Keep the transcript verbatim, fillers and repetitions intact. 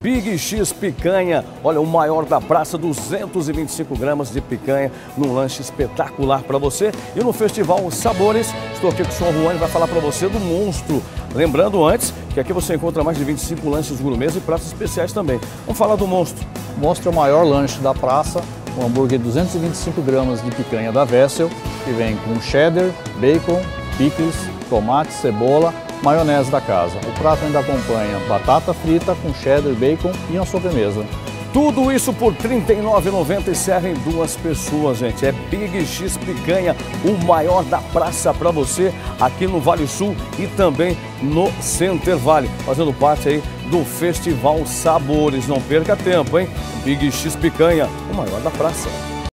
Big X Picanha, olha, o maior da praça, duzentos e vinte e cinco gramas de picanha num lanche espetacular para você. E no Festival Sabores, estou aqui com o senhor Juan e vai falar para você do monstro. Lembrando antes que aqui você encontra mais de vinte e cinco lanches gourmets e pratos especiais também. Vamos falar do monstro. O monstro é o maior lanche da praça, um hambúrguer de duzentos e vinte e cinco gramas de picanha da Vessel, que vem com cheddar, bacon, picles, tomate, cebola, maionese da casa. O prato ainda acompanha batata frita com cheddar, bacon e uma sobremesa. Tudo isso por trinta e nove reais e noventa centavos e serve em duas pessoas, gente. É Big X Picanha, o maior da praça para você aqui no Vale Sul e também no Center Valley, fazendo parte aí do Festival Sabores. Não perca tempo, hein? Big X Picanha, o maior da praça.